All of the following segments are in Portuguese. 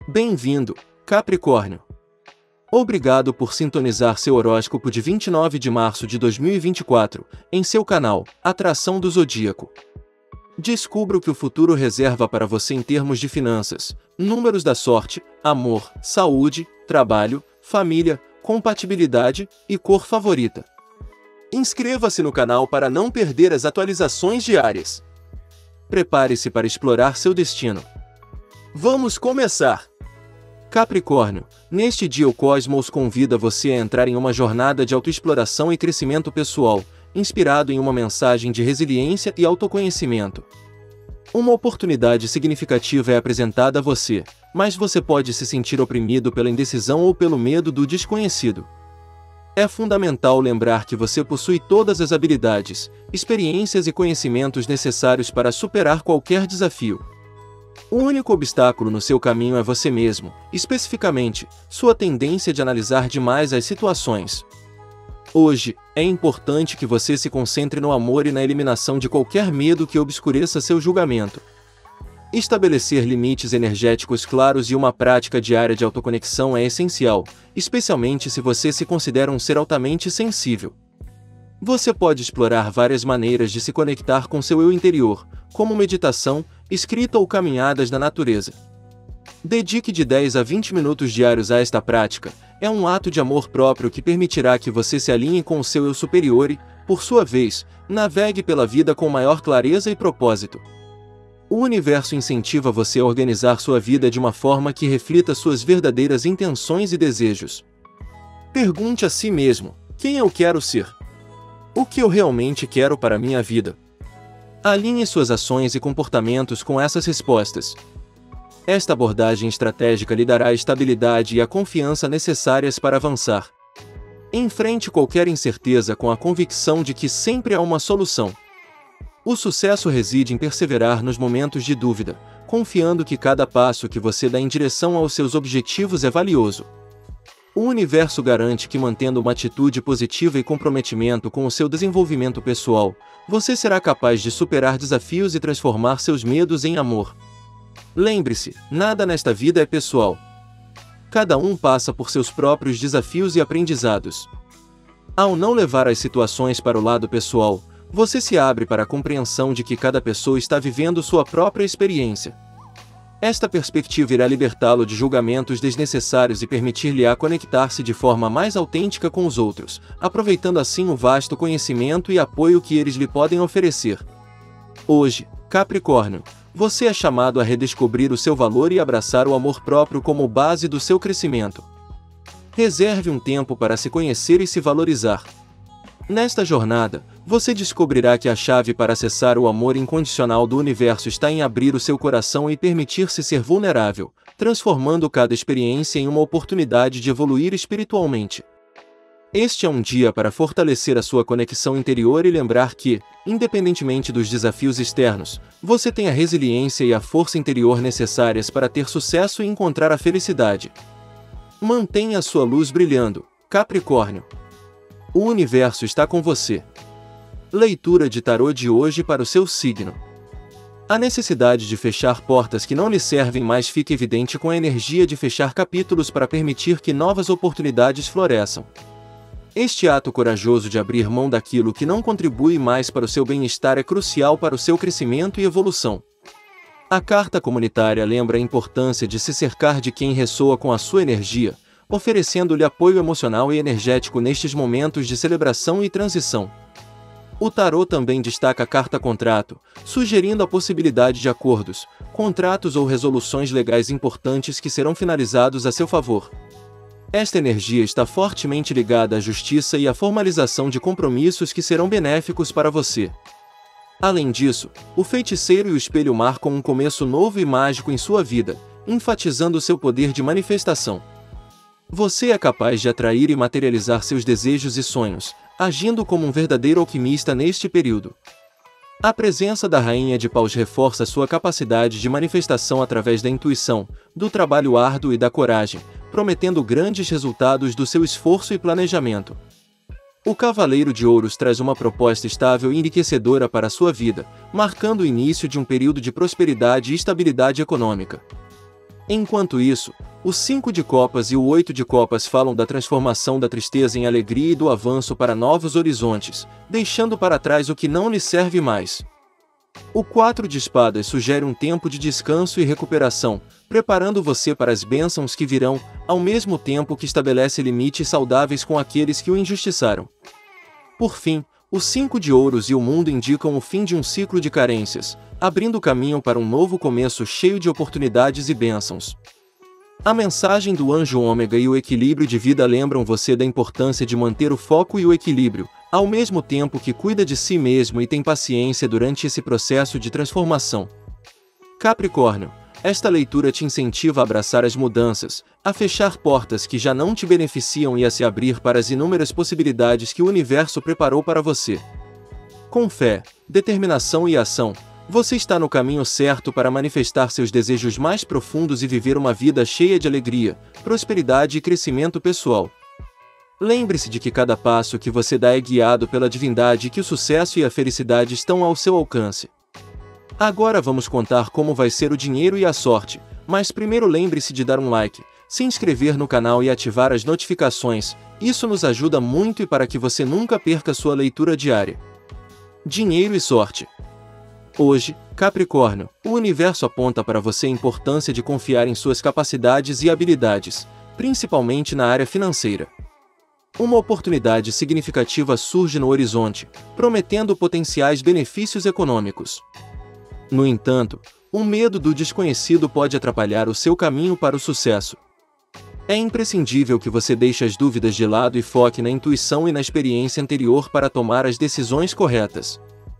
Bem-vindo, Capricórnio. Obrigado por sintonizar seu horóscopo de 29 de março de 2024, em seu canal, Atração do Zodíaco. Descubra o que o futuro reserva para você em termos de finanças, números da sorte, amor, saúde, trabalho, família, compatibilidade e cor favorita. Inscreva-se no canal para não perder as atualizações diárias. Prepare-se para explorar seu destino. Vamos começar! Capricórnio, neste dia o cosmos convida você a entrar em uma jornada de autoexploração e crescimento pessoal, inspirado em uma mensagem de resiliência e autoconhecimento. Uma oportunidade significativa é apresentada a você, mas você pode se sentir oprimido pela indecisão ou pelo medo do desconhecido. É fundamental lembrar que você possui todas as habilidades, experiências e conhecimentos necessários para superar qualquer desafio. O único obstáculo no seu caminho é você mesmo, especificamente, sua tendência de analisar demais as situações. Hoje, é importante que você se concentre no amor e na eliminação de qualquer medo que obscureça seu julgamento. Estabelecer limites energéticos claros e uma prática diária de autoconexão é essencial, especialmente se você se considera um ser altamente sensível. Você pode explorar várias maneiras de se conectar com seu eu interior, como meditação, escrita ou caminhadas na natureza. Dedique de 10 a 20 minutos diários a esta prática. É um ato de amor próprio que permitirá que você se alinhe com o seu eu superior e, por sua vez, navegue pela vida com maior clareza e propósito. O universo incentiva você a organizar sua vida de uma forma que reflita suas verdadeiras intenções e desejos. Pergunte a si mesmo: quem eu quero ser? O que eu realmente quero para minha vida? Alinhe suas ações e comportamentos com essas respostas. Esta abordagem estratégica lhe dará a estabilidade e a confiança necessárias para avançar. Enfrente qualquer incerteza com a convicção de que sempre há uma solução. O sucesso reside em perseverar nos momentos de dúvida, confiando que cada passo que você dá em direção aos seus objetivos é valioso. O universo garante que, mantendo uma atitude positiva e comprometimento com o seu desenvolvimento pessoal, você será capaz de superar desafios e transformar seus medos em amor. Lembre-se, nada nesta vida é pessoal. Cada um passa por seus próprios desafios e aprendizados. Ao não levar as situações para o lado pessoal, você se abre para a compreensão de que cada pessoa está vivendo sua própria experiência. Esta perspectiva irá libertá-lo de julgamentos desnecessários e permitir-lhe a conectar-se de forma mais autêntica com os outros, aproveitando assim o vasto conhecimento e apoio que eles lhe podem oferecer. Hoje, Capricórnio, você é chamado a redescobrir o seu valor e abraçar o amor próprio como base do seu crescimento. Reserve um tempo para se conhecer e se valorizar. Nesta jornada, você descobrirá que a chave para acessar o amor incondicional do universo está em abrir o seu coração e permitir-se ser vulnerável, transformando cada experiência em uma oportunidade de evoluir espiritualmente. Este é um dia para fortalecer a sua conexão interior e lembrar que, independentemente dos desafios externos, você tem a resiliência e a força interior necessárias para ter sucesso e encontrar a felicidade. Mantenha a sua luz brilhando, Capricórnio. O universo está com você. Leitura de tarô de hoje para o seu signo. A necessidade de fechar portas que não lhe servem mais fica evidente com a energia de fechar capítulos para permitir que novas oportunidades floresçam. Este ato corajoso de abrir mão daquilo que não contribui mais para o seu bem-estar é crucial para o seu crescimento e evolução. A carta comunitária lembra a importância de se cercar de quem ressoa com a sua energia, oferecendo-lhe apoio emocional e energético nestes momentos de celebração e transição. O tarô também destaca a carta contrato, sugerindo a possibilidade de acordos, contratos ou resoluções legais importantes que serão finalizados a seu favor. Esta energia está fortemente ligada à justiça e à formalização de compromissos que serão benéficos para você. Além disso, o feiticeiro e o espelho marcam um começo novo e mágico em sua vida, enfatizando seu poder de manifestação. Você é capaz de atrair e materializar seus desejos e sonhos, agindo como um verdadeiro alquimista neste período. A presença da Rainha de Paus reforça sua capacidade de manifestação através da intuição, do trabalho árduo e da coragem, prometendo grandes resultados do seu esforço e planejamento. O Cavaleiro de Ouros traz uma proposta estável e enriquecedora para a sua vida, marcando o início de um período de prosperidade e estabilidade econômica. Enquanto isso, o 5 de copas e o 8 de copas falam da transformação da tristeza em alegria e do avanço para novos horizontes, deixando para trás o que não lhe serve mais. O 4 de espadas sugere um tempo de descanso e recuperação, preparando você para as bênçãos que virão, ao mesmo tempo que estabelece limites saudáveis com aqueles que o injustiçaram. Por fim, o 5 de ouros e o mundo indicam o fim de um ciclo de carências, abrindo caminho para um novo começo cheio de oportunidades e bênçãos. A mensagem do anjo ômega e o equilíbrio de vida lembram você da importância de manter o foco e o equilíbrio, ao mesmo tempo que cuida de si mesmo e tem paciência durante esse processo de transformação. Capricórnio, esta leitura te incentiva a abraçar as mudanças, a fechar portas que já não te beneficiam e a se abrir para as inúmeras possibilidades que o universo preparou para você. Com fé, determinação e ação, você está no caminho certo para manifestar seus desejos mais profundos e viver uma vida cheia de alegria, prosperidade e crescimento pessoal. Lembre-se de que cada passo que você dá é guiado pela divindade e que o sucesso e a felicidade estão ao seu alcance. Agora vamos contar como vai ser o dinheiro e a sorte, mas primeiro lembre-se de dar um like, se inscrever no canal e ativar as notificações, isso nos ajuda muito e para que você nunca perca sua leitura diária. Dinheiro e sorte. Hoje, Capricórnio, o universo aponta para você a importância de confiar em suas capacidades e habilidades, principalmente na área financeira. Uma oportunidade significativa surge no horizonte, prometendo potenciais benefícios econômicos. No entanto, o medo do desconhecido pode atrapalhar o seu caminho para o sucesso. É imprescindível que você deixe as dúvidas de lado e foque na intuição e na experiência anterior para tomar as decisões corretas.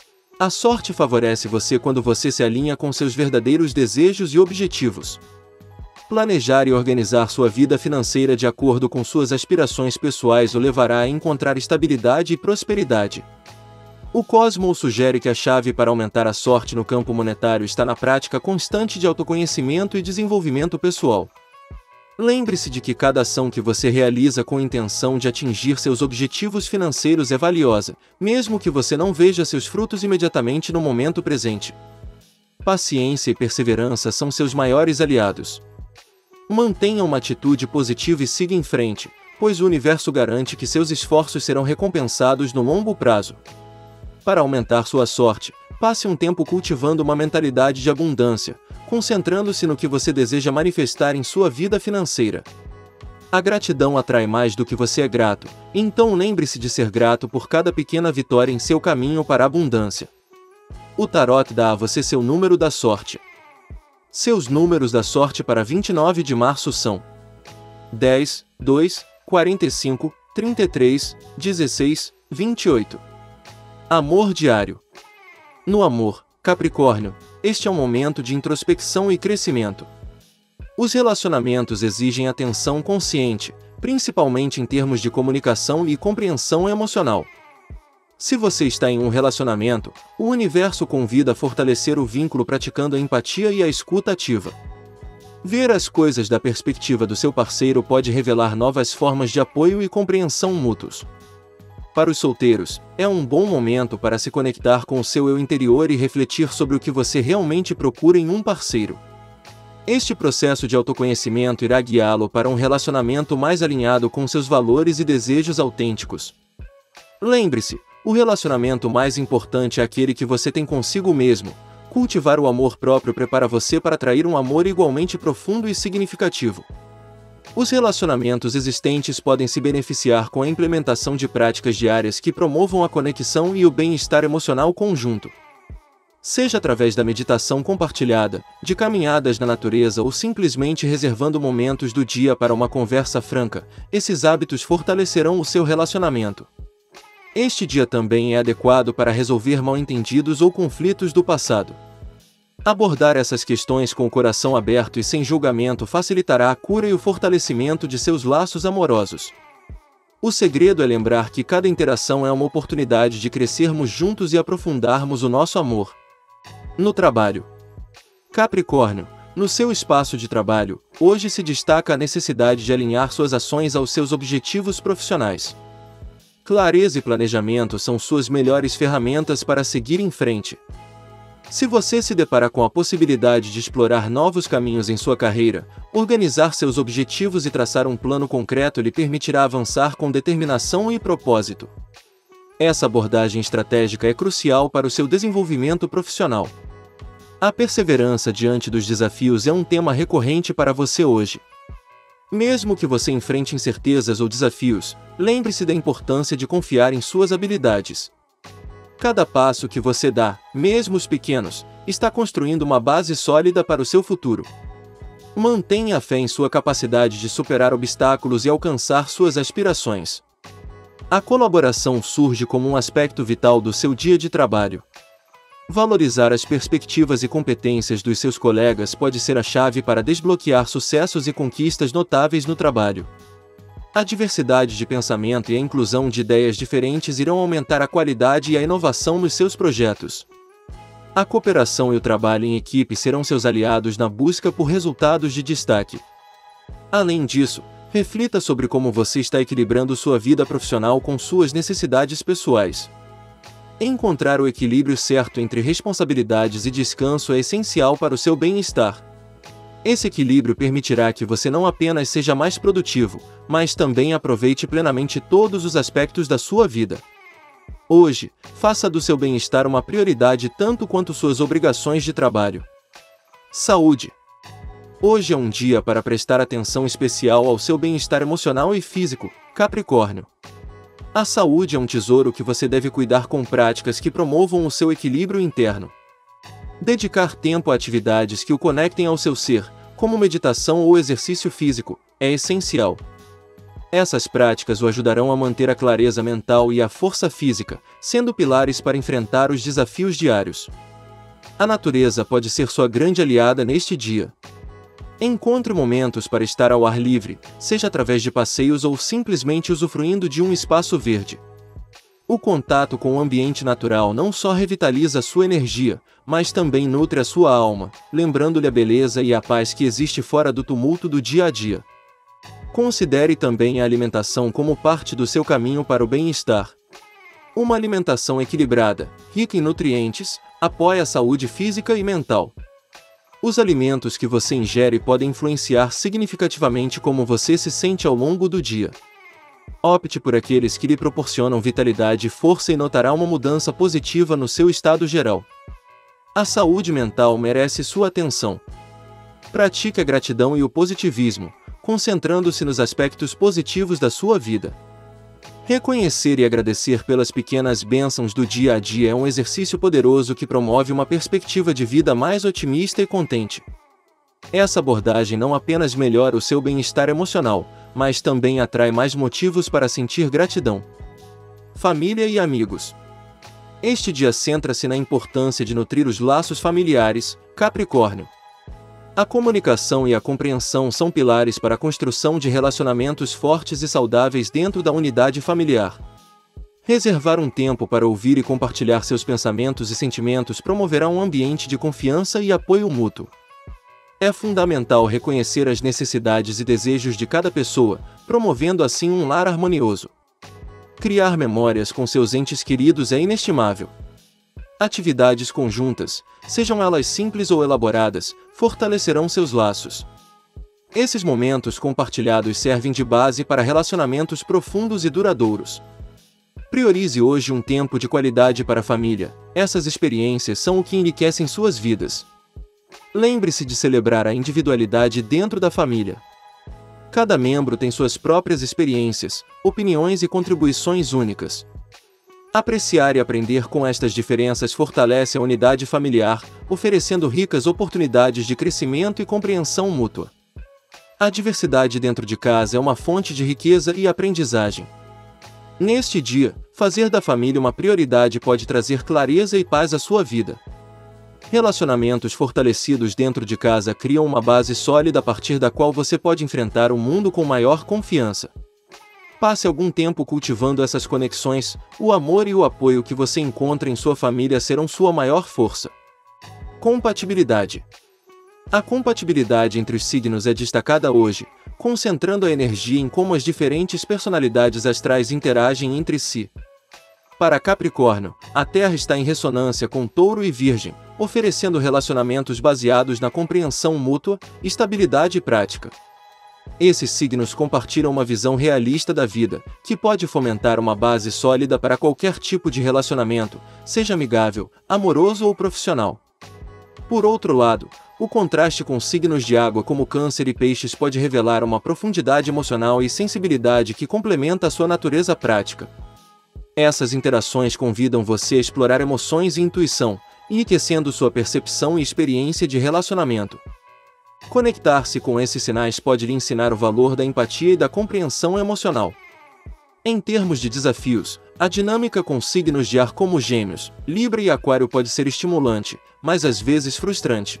A sorte favorece você quando você se alinha com seus verdadeiros desejos e objetivos. Planejar e organizar sua vida financeira de acordo com suas aspirações pessoais o levará a encontrar estabilidade e prosperidade. O Cosmos sugere que a chave para aumentar a sorte no campo monetário está na prática constante de autoconhecimento e desenvolvimento pessoal. Lembre-se de que cada ação que você realiza com a intenção de atingir seus objetivos financeiros é valiosa, mesmo que você não veja seus frutos imediatamente no momento presente. Paciência e perseverança são seus maiores aliados. Mantenha uma atitude positiva e siga em frente, pois o universo garante que seus esforços serão recompensados no longo prazo. Para aumentar sua sorte, passe um tempo cultivando uma mentalidade de abundância, concentrando-se no que você deseja manifestar em sua vida financeira. A gratidão atrai mais do que você é grato, então lembre-se de ser grato por cada pequena vitória em seu caminho para a abundância. O Tarot dá a você seu número da sorte. Seus números da sorte para 29 de março são 10, 2, 45, 33, 16, 28. Amor diário. No amor, Capricórnio, este é um momento de introspecção e crescimento. Os relacionamentos exigem atenção consciente, principalmente em termos de comunicação e compreensão emocional. Se você está em um relacionamento, o universo convida a fortalecer o vínculo praticando a empatia e a escuta ativa. Ver as coisas da perspectiva do seu parceiro pode revelar novas formas de apoio e compreensão mútuos. Para os solteiros, é um bom momento para se conectar com o seu eu interior e refletir sobre o que você realmente procura em um parceiro. Este processo de autoconhecimento irá guiá-lo para um relacionamento mais alinhado com seus valores e desejos autênticos. Lembre-se, o relacionamento mais importante é aquele que você tem consigo mesmo. Cultivar o amor próprio prepara você para atrair um amor igualmente profundo e significativo. Os relacionamentos existentes podem se beneficiar com a implementação de práticas diárias que promovam a conexão e o bem-estar emocional conjunto. Seja através da meditação compartilhada, de caminhadas na natureza ou simplesmente reservando momentos do dia para uma conversa franca, esses hábitos fortalecerão o seu relacionamento. Este dia também é adequado para resolver mal-entendidos ou conflitos do passado. Abordar essas questões com o coração aberto e sem julgamento facilitará a cura e o fortalecimento de seus laços amorosos. O segredo é lembrar que cada interação é uma oportunidade de crescermos juntos e aprofundarmos o nosso amor. No trabalho. Capricórnio, no seu espaço de trabalho, hoje se destaca a necessidade de alinhar suas ações aos seus objetivos profissionais. Clareza e planejamento são suas melhores ferramentas para seguir em frente. Se você se depara com a possibilidade de explorar novos caminhos em sua carreira, organizar seus objetivos e traçar um plano concreto lhe permitirá avançar com determinação e propósito. Essa abordagem estratégica é crucial para o seu desenvolvimento profissional. A perseverança diante dos desafios é um tema recorrente para você hoje. Mesmo que você enfrente incertezas ou desafios, lembre-se da importância de confiar em suas habilidades. Cada passo que você dá, mesmo os pequenos, está construindo uma base sólida para o seu futuro. Mantenha a fé em sua capacidade de superar obstáculos e alcançar suas aspirações. A colaboração surge como um aspecto vital do seu dia de trabalho. Valorizar as perspectivas e competências dos seus colegas pode ser a chave para desbloquear sucessos e conquistas notáveis no trabalho. A diversidade de pensamento e a inclusão de ideias diferentes irão aumentar a qualidade e a inovação nos seus projetos. A cooperação e o trabalho em equipe serão seus aliados na busca por resultados de destaque. Além disso, reflita sobre como você está equilibrando sua vida profissional com suas necessidades pessoais. Encontrar o equilíbrio certo entre responsabilidades e descanso é essencial para o seu bem-estar. Esse equilíbrio permitirá que você não apenas seja mais produtivo, mas também aproveite plenamente todos os aspectos da sua vida. Hoje, faça do seu bem-estar uma prioridade tanto quanto suas obrigações de trabalho. Saúde. Hoje é um dia para prestar atenção especial ao seu bem-estar emocional e físico, Capricórnio. A saúde é um tesouro que você deve cuidar com práticas que promovam o seu equilíbrio interno. Dedicar tempo a atividades que o conectem ao seu ser, como meditação ou exercício físico, é essencial. Essas práticas o ajudarão a manter a clareza mental e a força física, sendo pilares para enfrentar os desafios diários. A natureza pode ser sua grande aliada neste dia. Encontre momentos para estar ao ar livre, seja através de passeios ou simplesmente usufruindo de um espaço verde. O contato com o ambiente natural não só revitaliza sua energia, mas também nutre a sua alma, lembrando-lhe a beleza e a paz que existe fora do tumulto do dia a dia. Considere também a alimentação como parte do seu caminho para o bem-estar. Uma alimentação equilibrada, rica em nutrientes, apoia a saúde física e mental. Os alimentos que você ingere podem influenciar significativamente como você se sente ao longo do dia. Opte por aqueles que lhe proporcionam vitalidade e força e notará uma mudança positiva no seu estado geral. A saúde mental merece sua atenção. Pratique a gratidão e o positivismo, concentrando-se nos aspectos positivos da sua vida. Reconhecer e agradecer pelas pequenas bênçãos do dia a dia é um exercício poderoso que promove uma perspectiva de vida mais otimista e contente. Essa abordagem não apenas melhora o seu bem-estar emocional, mas também atrai mais motivos para sentir gratidão. Família e amigos. Este dia centra-se na importância de nutrir os laços familiares, Capricórnio. A comunicação e a compreensão são pilares para a construção de relacionamentos fortes e saudáveis dentro da unidade familiar. Reservar um tempo para ouvir e compartilhar seus pensamentos e sentimentos promoverá um ambiente de confiança e apoio mútuo. É fundamental reconhecer as necessidades e desejos de cada pessoa, promovendo assim um lar harmonioso. Criar memórias com seus entes queridos é inestimável. Atividades conjuntas, sejam elas simples ou elaboradas, fortalecerão seus laços. Esses momentos compartilhados servem de base para relacionamentos profundos e duradouros. Priorize hoje um tempo de qualidade para a família, essas experiências são o que enriquecem suas vidas. Lembre-se de celebrar a individualidade dentro da família. Cada membro tem suas próprias experiências, opiniões e contribuições únicas. Apreciar e aprender com estas diferenças fortalece a unidade familiar, oferecendo ricas oportunidades de crescimento e compreensão mútua. A diversidade dentro de casa é uma fonte de riqueza e aprendizagem. Neste dia, fazer da família uma prioridade pode trazer clareza e paz à sua vida. Relacionamentos fortalecidos dentro de casa criam uma base sólida a partir da qual você pode enfrentar o mundo com maior confiança. Passe algum tempo cultivando essas conexões, o amor e o apoio que você encontra em sua família serão sua maior força. Compatibilidade. A compatibilidade entre os signos é destacada hoje, concentrando a energia em como as diferentes personalidades astrais interagem entre si. Para Capricórnio, a Terra está em ressonância com Touro e Virgem, oferecendo relacionamentos baseados na compreensão mútua, estabilidade e prática. Esses signos compartilham uma visão realista da vida, que pode fomentar uma base sólida para qualquer tipo de relacionamento, seja amigável, amoroso ou profissional. Por outro lado, o contraste com signos de água como Câncer e Peixes pode revelar uma profundidade emocional e sensibilidade que complementa a sua natureza prática. Essas interações convidam você a explorar emoções e intuição, enriquecendo sua percepção e experiência de relacionamento. Conectar-se com esses sinais pode lhe ensinar o valor da empatia e da compreensão emocional. Em termos de desafios, a dinâmica com signos de ar como Gêmeos, Libra e Aquário pode ser estimulante, mas às vezes frustrante.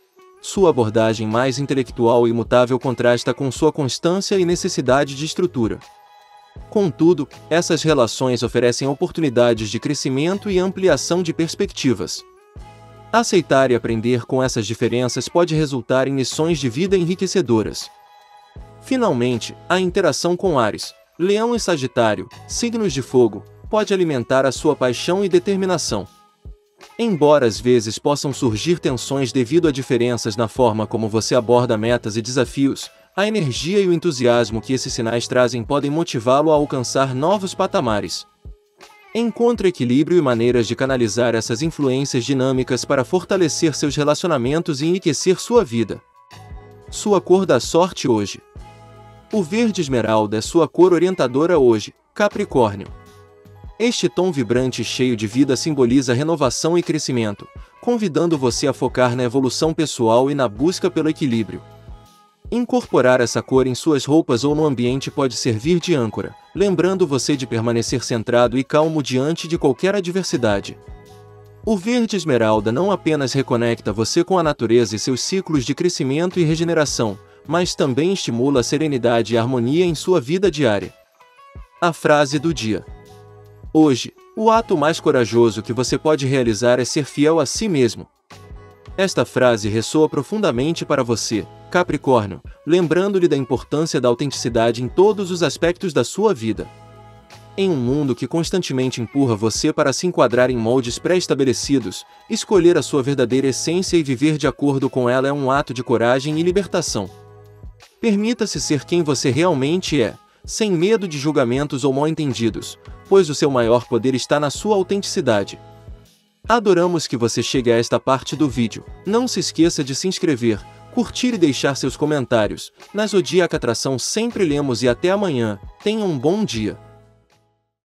Sua abordagem mais intelectual e imutável contrasta com sua constância e necessidade de estrutura. Contudo, essas relações oferecem oportunidades de crescimento e ampliação de perspectivas. Aceitar e aprender com essas diferenças pode resultar em lições de vida enriquecedoras. Finalmente, a interação com Áries, Leão e Sagitário, signos de fogo, pode alimentar a sua paixão e determinação. Embora às vezes possam surgir tensões devido a diferenças na forma como você aborda metas e desafios, a energia e o entusiasmo que esses sinais trazem podem motivá-lo a alcançar novos patamares. Encontre equilíbrio e maneiras de canalizar essas influências dinâmicas para fortalecer seus relacionamentos e enriquecer sua vida. Sua cor da sorte hoje. O verde esmeralda é sua cor orientadora hoje, Capricórnio. Este tom vibrante e cheio de vida simboliza renovação e crescimento, convidando você a focar na evolução pessoal e na busca pelo equilíbrio. Incorporar essa cor em suas roupas ou no ambiente pode servir de âncora, lembrando você de permanecer centrado e calmo diante de qualquer adversidade. O verde esmeralda não apenas reconecta você com a natureza e seus ciclos de crescimento e regeneração, mas também estimula a serenidade e harmonia em sua vida diária. A frase do dia. Hoje, o ato mais corajoso que você pode realizar é ser fiel a si mesmo. Esta frase ressoa profundamente para você, Capricórnio, lembrando-lhe da importância da autenticidade em todos os aspectos da sua vida. Em um mundo que constantemente empurra você para se enquadrar em moldes pré-estabelecidos, escolher a sua verdadeira essência e viver de acordo com ela é um ato de coragem e libertação. Permita-se ser quem você realmente é, sem medo de julgamentos ou mal-entendidos, pois o seu maior poder está na sua autenticidade. Adoramos que você chegue a esta parte do vídeo. Não se esqueça de se inscrever, curtir e deixar seus comentários. Na Zodíaca Atração sempre lemos e até amanhã. Tenha um bom dia.